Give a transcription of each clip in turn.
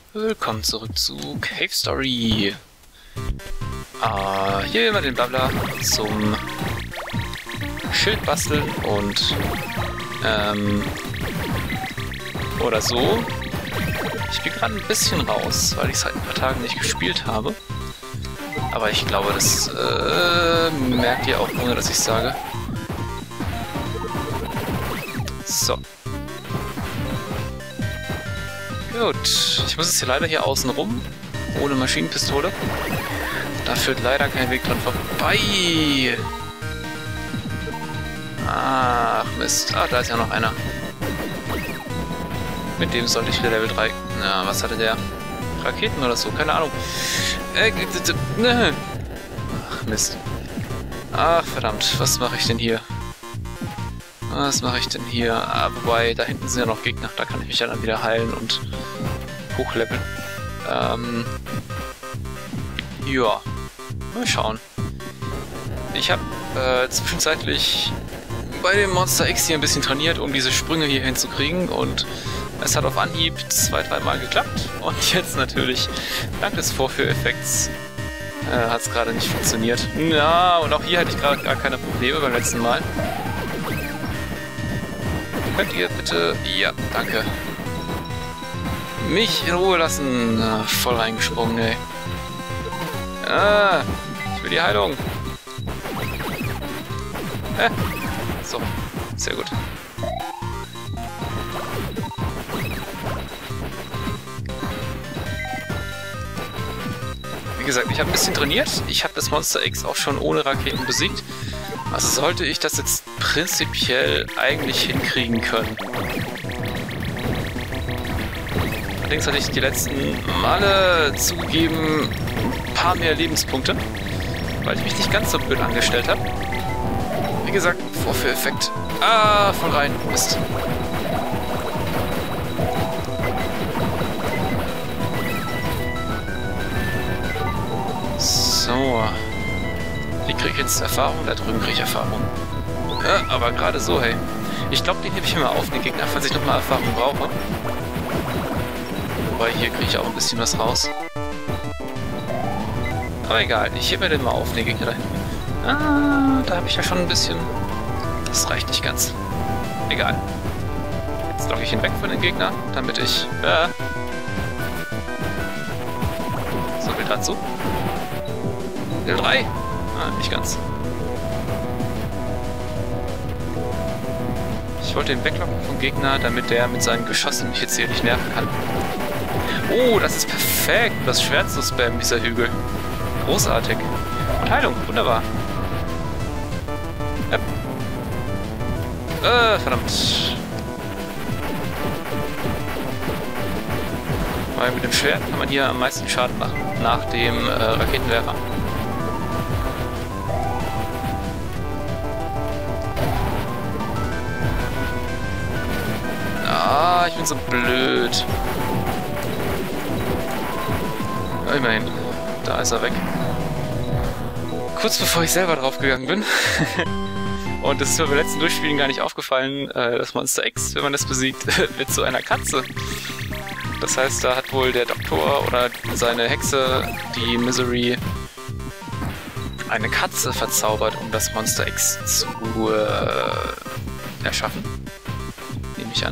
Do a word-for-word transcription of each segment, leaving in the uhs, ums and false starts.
Willkommen zurück zu Cave Story. Äh, hier immer den Babbler zum Schild basteln und ähm, oder so. Ich bin gerade ein bisschen raus, weil ich seit ein paar Tagen nicht gespielt habe. Aber ich glaube, das äh, merkt ihr auch, ohne dass ich sage. So. Gut, ich muss jetzt hier leider hier außen rum, ohne Maschinenpistole. Da führt leider kein Weg dran vorbei. Ach Mist, ah, da ist ja noch einer. Mit dem sollte ich wieder Level drei. Na, was hatte der? Raketen oder so, keine Ahnung. Äh, ne. Ach Mist. Ach verdammt, was mache ich denn hier? Was mache ich denn hier? Ah, wobei, da hinten sind ja noch Gegner. Da kann ich mich ja dann wieder heilen und hochleveln. Ähm. Ja. Mal schauen. Ich habe äh, zwischenzeitlich bei dem Monster X hier ein bisschen trainiert, um diese Sprünge hier hinzukriegen. Und es hat auf Anhieb zwei, dreimal geklappt. Und jetzt natürlich, dank des Vorführeffekts, äh, hat es gerade nicht funktioniert. Ja, und auch hier hatte ich gerade gar keine Probleme beim letzten Mal. Könnt ihr bitte... Ja, danke. Mich in Ruhe lassen. Ah, voll reingesprungen, ey. Ah, ich will die Heilung. Äh, so, sehr gut. Wie gesagt, ich habe ein bisschen trainiert. Ich habe das Monster X auch schon ohne Raketen besiegt. Also sollte ich das jetzt prinzipiell eigentlich hinkriegen können. Allerdings hatte ich die letzten Male zugegeben ein paar mehr Lebenspunkte, weil ich mich nicht ganz so blöd angestellt habe. Wie gesagt, Vorführeffekt. Ah, voll rein. Mist. So. Hier kriege ich jetzt Erfahrung, da drüben kriege ich Erfahrung. Ja, aber gerade so, hey. Ich glaube, den hebe ich mir mal auf, den Gegner, falls ich nochmal Erfahrung brauche. Wobei, hier kriege ich auch ein bisschen was raus. Aber egal, ich hebe mir den mal auf, den Gegner da hinten. Ah, da habe ich ja schon ein bisschen... Das reicht nicht ganz. Egal. Jetzt logge ich ihn weg von den Gegner, damit ich... Äh, so viel dazu. Level drei. Ah, nicht ganz. Ich wollte ihn weglocken vom Gegner, damit der mit seinen Geschossen mich jetzt hier nicht nerven kann. Oh, das ist perfekt, das Schwert zu spammen, dieser Hügel. Großartig. Und Heilung, wunderbar. Ja. Äh, verdammt. Weil mit dem Schwert kann man hier am meisten Schaden machen, nach dem äh, Raketenwerfer. Ah, ich bin so blöd. Ja, immerhin. Da ist er weg. Kurz bevor ich selber draufgegangen bin. Und das ist mir beim letzten Durchspielen gar nicht aufgefallen, das Monster X, wenn man das besiegt, wird zu einer Katze. Das heißt, da hat wohl der Doktor oder seine Hexe, die Misery, eine Katze verzaubert, um das Monster X zu äh, erschaffen. Nehme ich an.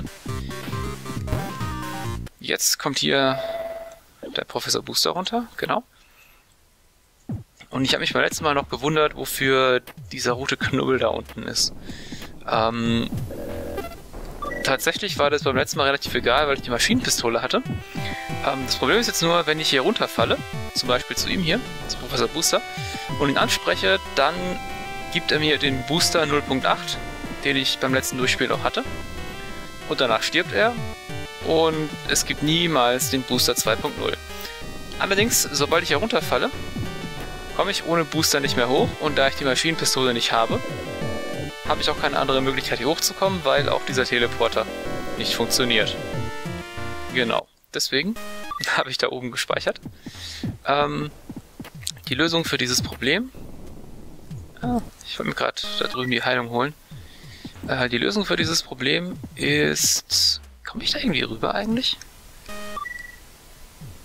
Jetzt kommt hier der Professor Booster runter, genau. Und ich habe mich beim letzten Mal noch gewundert, wofür dieser rote Knubbel da unten ist. Ähm, tatsächlich war das beim letzten Mal relativ egal, weil ich die Maschinenpistole hatte. Ähm, das Problem ist jetzt nur, wenn ich hier runterfalle, zum Beispiel zu ihm hier, zu Professor Booster, und ihn anspreche, dann gibt er mir den Booster null Punkt acht, den ich beim letzten Durchspiel auch hatte. Und danach stirbt er. Und es gibt niemals den Booster zwei Punkt null. Allerdings, sobald ich herunterfalle, komme ich ohne Booster nicht mehr hoch. Und da ich die Maschinenpistole nicht habe, habe ich auch keine andere Möglichkeit hier hochzukommen, weil auch dieser Teleporter nicht funktioniert. Genau, deswegen habe ich da oben gespeichert. Ähm, die Lösung für dieses Problem... Ah, ich wollte mir gerade da drüben die Heilung holen. Äh, die Lösung für dieses Problem ist... Komme ich da irgendwie rüber eigentlich?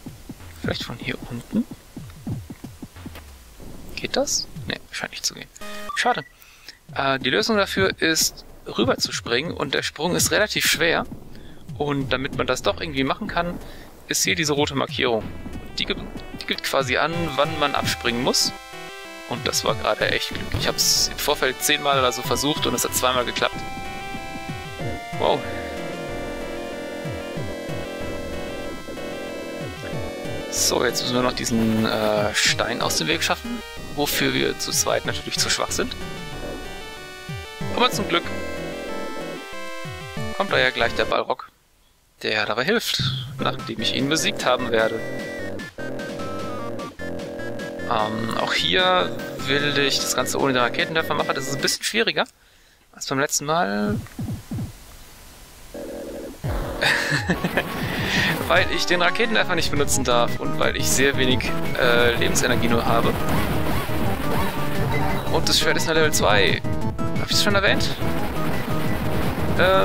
Vielleicht von hier unten? Geht das? Ne, scheint nicht zu gehen. Schade. Äh, die Lösung dafür ist, rüber zu springen und der Sprung ist relativ schwer. Und damit man das doch irgendwie machen kann, ist hier diese rote Markierung. Die, die gibt quasi an, wann man abspringen muss. Und das war gerade echt Glück. Ich habe es im Vorfeld zehnmal oder so versucht und es hat zweimal geklappt. Wow. So, jetzt müssen wir noch diesen äh, Stein aus dem Weg schaffen, wofür wir zu zweit natürlich zu schwach sind. Aber zum Glück kommt da ja gleich der Balrog, der dabei hilft, nachdem ich ihn besiegt haben werde. Ähm, auch hier will ich das Ganze ohne den Raketenwerfer machen. Das ist ein bisschen schwieriger als beim letzten Mal. Weil ich den Raketenwerfer nicht benutzen darf und weil ich sehr wenig äh, Lebensenergie nur habe. Und das Schwert ist nur Level zwei. Hab ich es schon erwähnt? Ähm...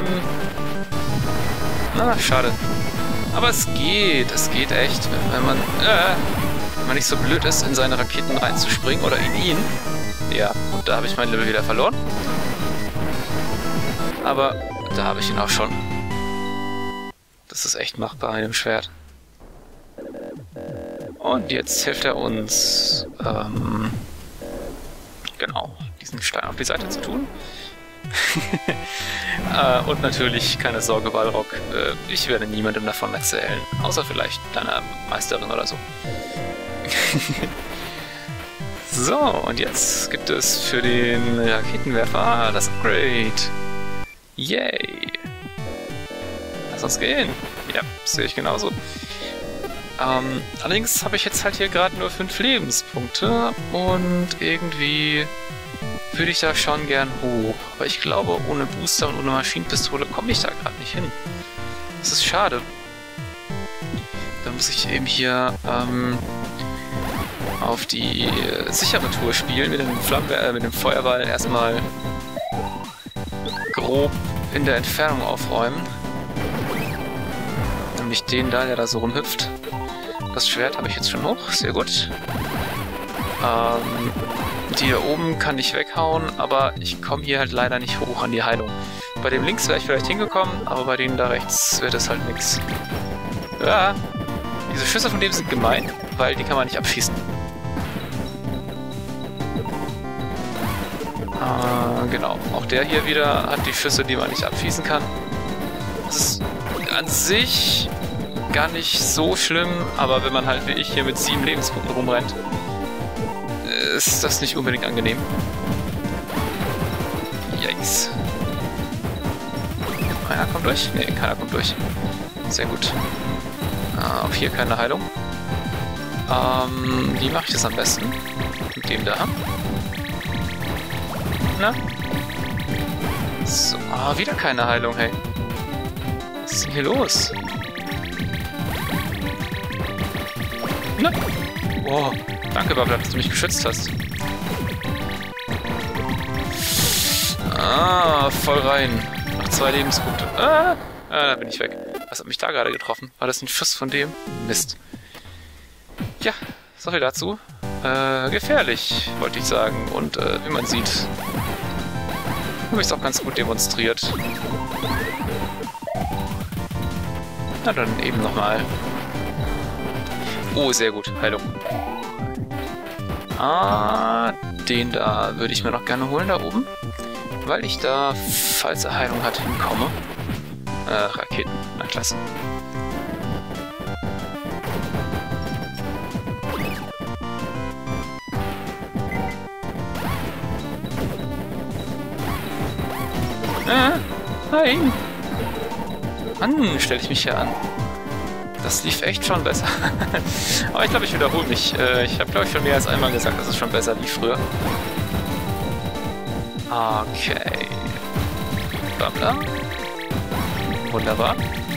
Na, schade. Aber es geht. Es geht echt, wenn man... Äh, wenn man nicht so blöd ist, in seine Raketen reinzuspringen oder in ihn. Ja, und da habe ich mein Level wieder verloren. Aber da habe ich ihn auch schon. Das ist echt machbar mit dem Schwert. Und jetzt hilft er uns, ähm, genau, diesen Stein auf die Seite zu tun. äh, und natürlich, keine Sorge, Balrog, äh, ich werde niemandem davon erzählen. Außer vielleicht deiner Meisterin oder so. So, und jetzt gibt es für den Raketenwerfer das Upgrade. Yay! Lass uns gehen. Ja, sehe ich genauso. Ähm, allerdings habe ich jetzt halt hier gerade nur fünf Lebenspunkte und irgendwie würde ich da schon gern hoch. Aber ich glaube, ohne Booster und ohne Maschinenpistole komme ich da gerade nicht hin. Das ist schade. Da muss ich eben hier ähm, auf die sichere Tour spielen, mit dem, Flammenwer äh, mit dem Feuerball erstmal grob in der Entfernung aufräumen. Nämlich den da, der da so rumhüpft. Das Schwert habe ich jetzt schon hoch, sehr gut. Ähm, die hier oben kann ich weghauen, aber ich komme hier halt leider nicht hoch an die Heilung. Bei dem links wäre ich vielleicht hingekommen, aber bei denen da rechts wird es halt nichts. Ja, diese Schüsse von dem sind gemein, weil die kann man nicht abschießen. Äh, genau, auch der hier wieder hat die Schüsse, die man nicht abschießen kann. Das ist an sich gar nicht so schlimm, aber wenn man halt wie ich hier mit sieben Lebenspunkten rumrennt, ist das nicht unbedingt angenehm. Yikes. Einer kommt durch? Ne, keiner kommt durch. Sehr gut. Ah, auch hier keine Heilung. Ähm, wie mache ich das am besten? Mit dem da. Na? So, ah, wieder keine Heilung, hey. Was ist denn hier los? Na? Oh, danke, Babbler, dass du mich geschützt hast. Ah, voll rein. Noch zwei Lebenspunkte. Ah, ah, da bin ich weg. Was hat mich da gerade getroffen? War das ein Schuss von dem? Mist. Ja, so viel dazu. Äh, gefährlich, wollte ich sagen. Und äh, wie man sieht, habe ich es auch ganz gut demonstriert. Na dann eben nochmal. Oh, sehr gut. Heilung. Ah, den da würde ich mir noch gerne holen, da oben. Weil ich da, falls er Heilung hat, hinkomme. Äh, Raketen. Na klasse. Ah, nein! Mann, stelle ich mich hier an. Das lief echt schon besser. Aber ich glaube, ich wiederhole mich. Ich habe, glaube ich, schon mehr als einmal gesagt, dass es schon besser lief früher. Okay. Babbler. Wunderbar.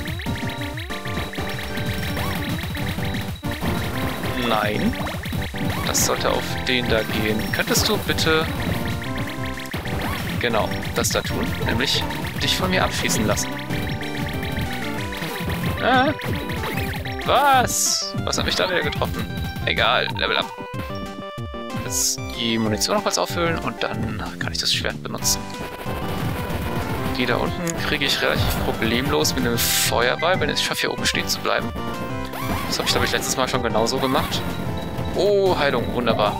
Nein. Das sollte auf den da gehen. Könntest du bitte... Genau, das da tun. Nämlich dich von mir abschießen lassen. Ah. Was? Was hat mich da wieder getroffen? Egal, Level up. Jetzt die Munition noch was auffüllen und dann kann ich das Schwert benutzen. Die da unten kriege ich relativ problemlos mit einem Feuerball, wenn ich es schaffe, hier oben stehen zu bleiben. Das habe ich, glaube ich, letztes Mal schon genauso gemacht. Oh, Heilung, wunderbar.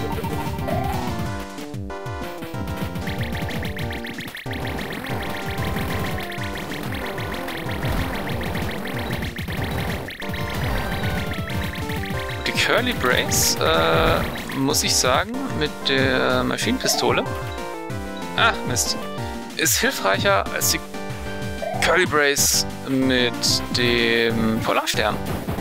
Die Curly Brace, äh, muss ich sagen, mit der Maschinenpistole. Ach, Mist. Ist hilfreicher als die Curly Brace mit dem Polarstern.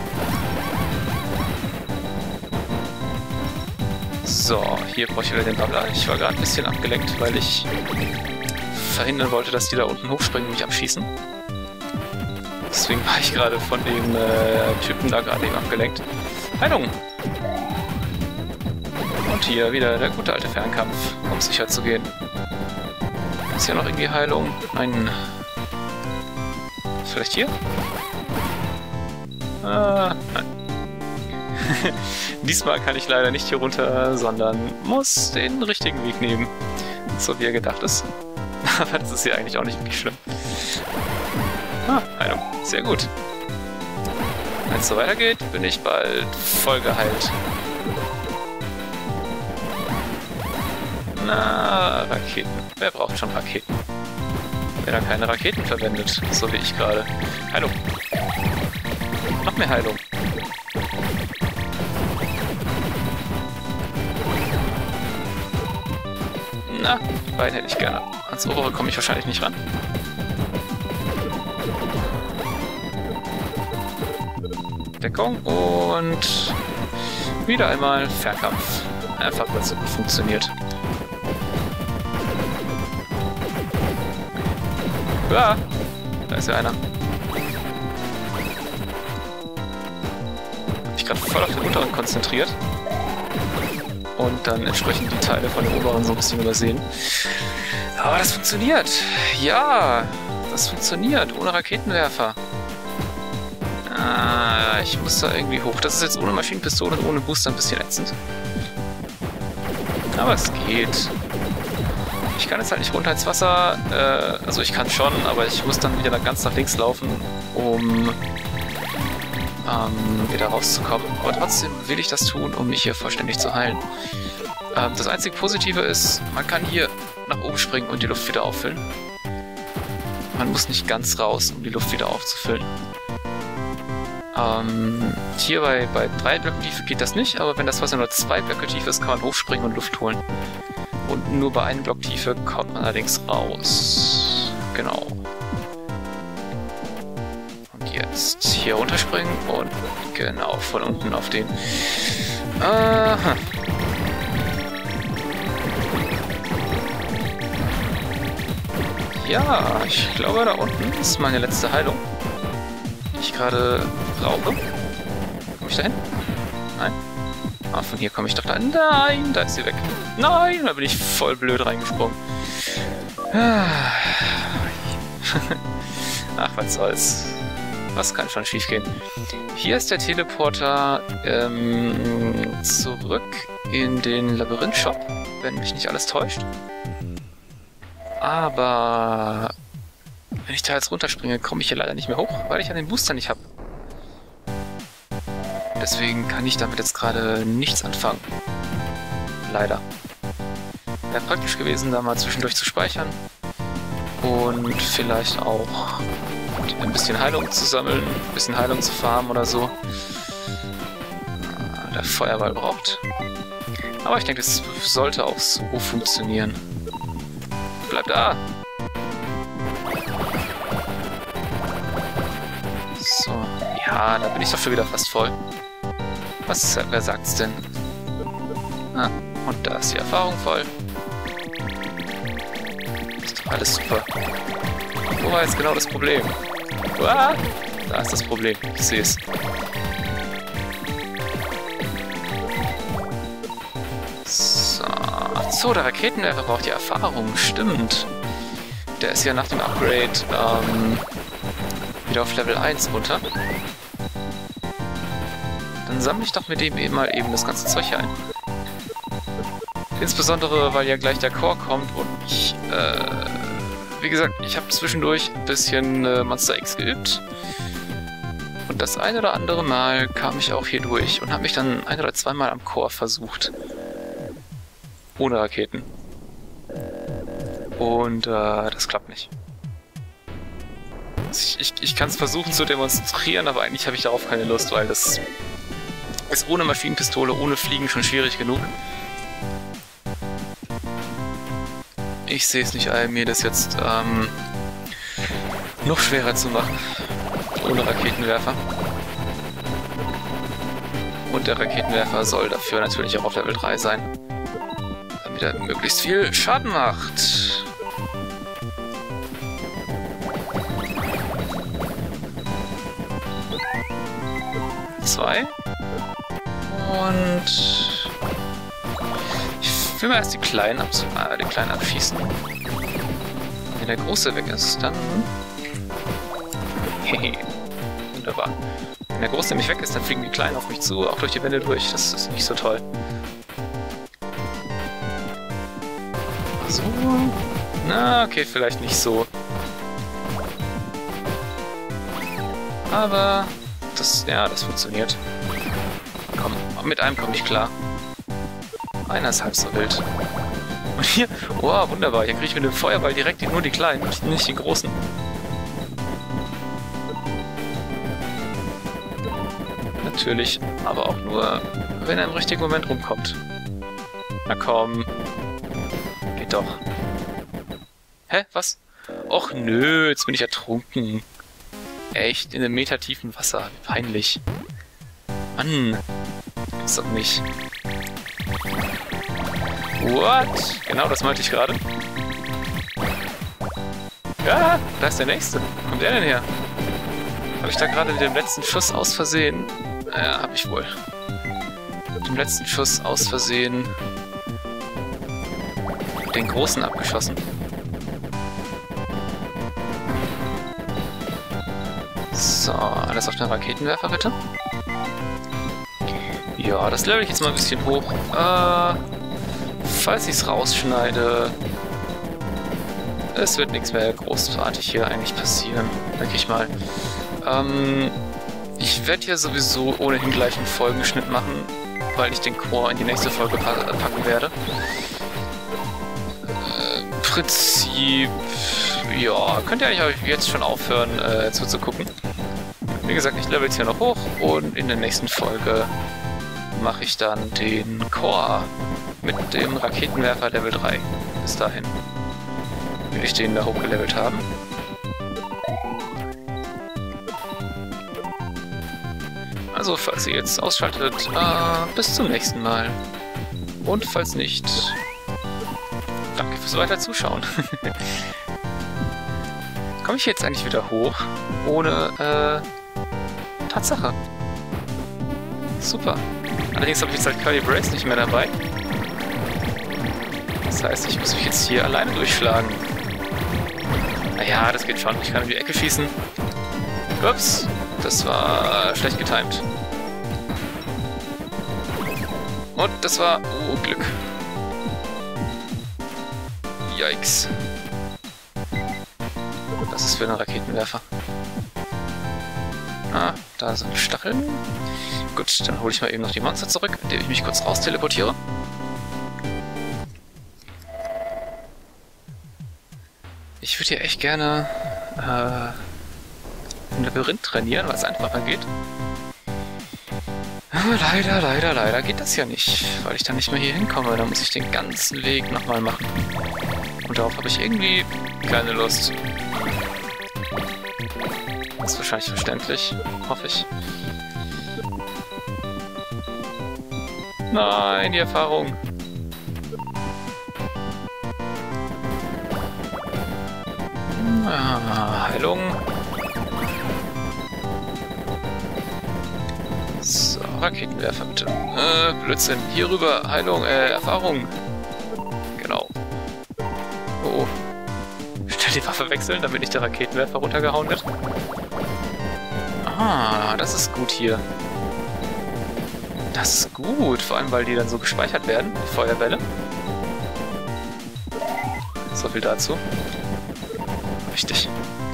So, hier brauche ich wieder den Babbler. Ich war gerade ein bisschen abgelenkt, weil ich verhindern wollte, dass die da unten hochspringen und mich abschießen. Deswegen war ich gerade von dem äh, Typen da gerade eben abgelenkt. Heilung! Und hier wieder der gute alte Fernkampf, um sicher zu gehen. Ist hier noch irgendwie Heilung? Nein. Vielleicht hier? Ah, nein. Diesmal kann ich leider nicht hier runter, sondern muss den richtigen Weg nehmen. So wie er gedacht ist. Aber das ist hier eigentlich auch nicht wirklich schlimm. Ah, Heilung. Sehr gut. Wenn es so weitergeht, bin ich bald voll geheilt. Na, Raketen. Wer braucht schon Raketen? Wer da keine Raketen verwendet, so wie ich gerade. Heilung. Noch mehr Heilung. Na, die beiden hätte ich gerne. Ans obere komme ich wahrscheinlich nicht ran. Deckung und wieder einmal Fernkampf. Einfach weil es so gut funktioniert. Ah, da ist ja einer. Hab ich gerade voll auf den unteren konzentriert. Und dann entsprechend die Teile von den oberen so ein bisschen übersehen. Aber das funktioniert. Ja, das funktioniert. Ohne Raketenwerfer. Ah, ich muss da irgendwie hoch. Das ist jetzt ohne Maschinenpistole und ohne Booster ein bisschen ätzend. Aber es geht. Ich kann jetzt halt nicht runter ins Wasser. Äh, also ich kann schon, aber ich muss dann wieder ganz nach links laufen, um ähm, wieder rauszukommen. Aber trotzdem will ich das tun, um mich hier vollständig zu heilen. Ähm, das einzige Positive ist, man kann hier nach oben springen und die Luft wieder auffüllen. Man muss nicht ganz raus, um die Luft wieder aufzufüllen. Ähm, hier bei, bei drei Blöcken Tiefe geht das nicht, aber wenn das Wasser nur zwei Blöcke tief ist, kann man hochspringen und Luft holen. Und nur bei einem Block Tiefe kommt man allerdings raus. Genau. Und jetzt hier runterspringen und genau von unten auf den. Aha. Ja, ich glaube da unten ist meine letzte Heilung, die ich gerade brauche. Komme ich da hin? Nein? Ah, von hier komme ich doch da. Nein, da ist sie weg. Nein, da bin ich voll blöd reingesprungen. Ach, was soll's. Was kann schon schief gehen? Hier ist der Teleporter ähm, zurück in den Labyrinth-Shop, wenn mich nicht alles täuscht. Aber wenn ich da jetzt runterspringe, komme ich hier leider nicht mehr hoch, weil ich ja den Booster nicht habe. Deswegen kann ich damit jetzt gerade nichts anfangen. Leider. Wäre praktisch gewesen, da mal zwischendurch zu speichern. Und vielleicht auch ein bisschen Heilung zu sammeln, ein bisschen Heilung zu farmen oder so. Der Feuerball braucht. Aber ich denke, es sollte auch so funktionieren. Bleib da! So, ja, da bin ich doch schon wieder fast voll. Was, wer sagt's denn? Ah, und da ist die Erfahrung voll. Ist doch alles super. Wo war jetzt genau das Problem? Uah, da ist das Problem, ich sehe es. So, so, der Raketenwerfer braucht die Erfahrung, stimmt. Der ist ja nach dem Upgrade ähm, wieder auf Level eins runter. dann sammle ich doch mit dem eben mal eben das ganze Zeug hier ein. Insbesondere, weil ja gleich der Core kommt und ich, äh, wie gesagt, ich habe zwischendurch ein bisschen äh, Monster X geübt. Und das ein oder andere Mal kam ich auch hier durch und habe mich dann ein oder zweimal am Core versucht. Ohne Raketen. Und äh, das klappt nicht. Ich, ich, ich kann es versuchen zu demonstrieren, aber eigentlich habe ich darauf keine Lust, weil das ist ohne Maschinenpistole, ohne Fliegen schon schwierig genug. Ich sehe es nicht ein, mir das jetzt ähm, noch schwerer zu machen. Ohne Raketenwerfer. Und der Raketenwerfer soll dafür natürlich auch auf Level drei sein. Damit er möglichst viel Schaden macht. Zwei. Und ich will mal erst die Kleinen, abs äh, den Kleinen abschießen. Wenn der Große weg ist, dann... Hehe. Wunderbar. Wenn der Große nämlich weg ist, dann fliegen die Kleinen auf mich zu, auch durch die Wände durch. Das ist nicht so toll. So. Na, okay, vielleicht nicht so. Aber das, ja, das funktioniert. Komm, mit einem komme ich klar. Einer ist halb so wild. Und hier, wow, wunderbar. Hier kriege ich mit dem Feuerball direkt die, nur die Kleinen, nicht die Großen. Natürlich, aber auch nur, wenn er im richtigen Moment rumkommt. Na komm. Geht doch. Hä? Was? Och nö, jetzt bin ich ertrunken. Echt? In einem Meter tiefen Wasser. Wie peinlich. Mann. Gibt's doch nicht. What? Genau, das meinte ich gerade. Ja, da ist der Nächste. Wo kommt der denn her? Habe ich da gerade mit dem letzten Schuss aus Versehen... Ja, hab ich wohl. Mit dem letzten Schuss aus Versehen... den Großen abgeschossen. So, alles auf den Raketenwerfer bitte. Ja, das level ich jetzt mal ein bisschen hoch. Äh, falls ich es rausschneide... Es wird nichts mehr großartig hier eigentlich passieren, denke ich mal. Ähm, ich werde ja sowieso ohnehin gleich einen Folgenschnitt machen, weil ich den Core in die nächste Folge pa packen werde. Äh, Im Prinzip... Ja, könnt ihr eigentlich jetzt schon aufhören äh, zuzugucken. Wie gesagt, ich level jetzt hier noch hoch und in der nächsten Folge mache ich dann den Core mit dem Raketenwerfer Level drei. Bis dahin will ich den da hochgelevelt haben. Also, falls ihr jetzt ausschaltet, äh, bis zum nächsten Mal. Und falls nicht, danke fürs weiter Zuschauen. Komme ich jetzt eigentlich wieder hoch? Ohne, äh, Tatsache. Super. Allerdings habe ich jetzt halt Curly Brace nicht mehr dabei. Das heißt, ich muss mich jetzt hier alleine durchschlagen. Naja, das geht schon. Ich kann in die Ecke schießen. Ups, das war schlecht getimt. Und das war... Oh, Glück. Yikes. Das ist für einen Raketenwerfer. Ah, da sind Stacheln. Gut, dann hole ich mal eben noch die Monster zurück, indem ich mich kurz raus teleportiere. Ich würde hier echt gerne äh, ein Labyrinth trainieren, weil es einfacher geht. Aber leider, leider, leider geht das ja nicht, weil ich dann nicht mehr hier hinkomme. Da muss ich den ganzen Weg nochmal machen. Und darauf habe ich irgendwie keine Lust. Das ist wahrscheinlich verständlich, hoffe ich. Nein, die Erfahrung. Ah, Heilung. So, Raketenwerfer bitte. Äh, Blödsinn. Hier rüber. Heilung, äh, Erfahrung. Genau. Oh. Schnell die Waffe wechseln, damit nicht der Raketenwerfer runtergehauen wird. Ah, das ist gut hier. Das ist gut, vor allem weil die dann so gespeichert werden, die Feuerbälle. So viel dazu. Richtig.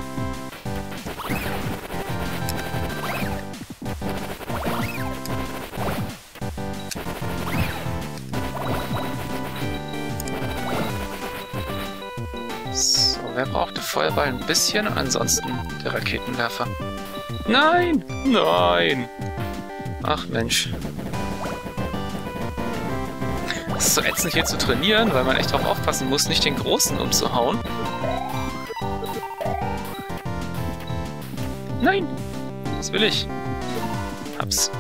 So, wer braucht den Feuerball ein bisschen? Ansonsten der Raketenwerfer. Nein! Nein! Ach Mensch. Es ist so ätzend hier zu trainieren, weil man echt drauf aufpassen muss, nicht den Großen umzuhauen. Nein! Was will ich? Hab's.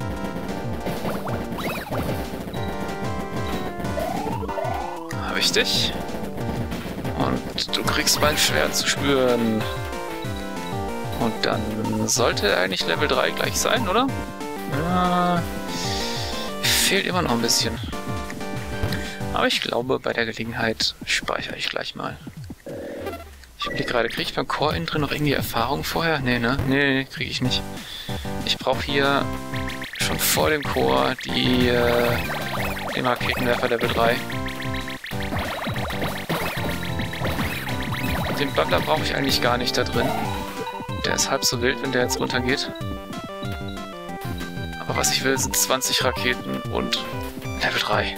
Richtig. Und du kriegst mein Schwert zu spüren. Und dann sollte eigentlich Level drei gleich sein, oder? Ja, fehlt immer noch ein bisschen. Aber ich glaube, bei der Gelegenheit speichere ich gleich mal. Ich blicke gerade, kriege ich beim Core innen drin noch irgendwie Erfahrung vorher? Nee, ne? Nee, kriege ich nicht. Ich brauche hier schon vor dem Core die, äh, den Raketenwerfer Level drei. Den Blabla brauche ich eigentlich gar nicht da drin. Der ist halb so wild, wenn der jetzt runtergeht. Aber was ich will, sind zwanzig Raketen und Level drei.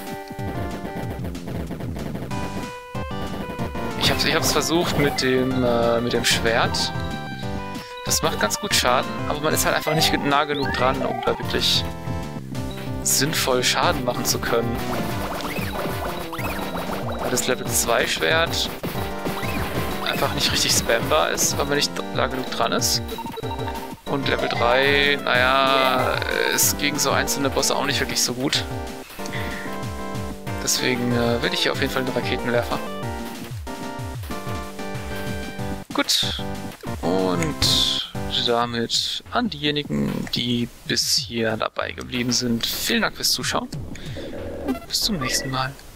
Ich habe ich hab's versucht mit dem, äh, mit dem Schwert. Das macht ganz gut Schaden, aber man ist halt einfach nicht nah genug dran, um da wirklich sinnvoll Schaden machen zu können. Weil das Level zwei Schwert einfach nicht richtig spambar ist, weil man nicht da genug dran ist. Und Level drei, naja, ist gegen so einzelne Bosse auch nicht wirklich so gut. Deswegen äh, will ich hier auf jeden Fall einen Raketenwerfer. Gut. Und damit an diejenigen, die bis hier dabei geblieben sind, vielen Dank fürs Zuschauen und bis zum nächsten Mal.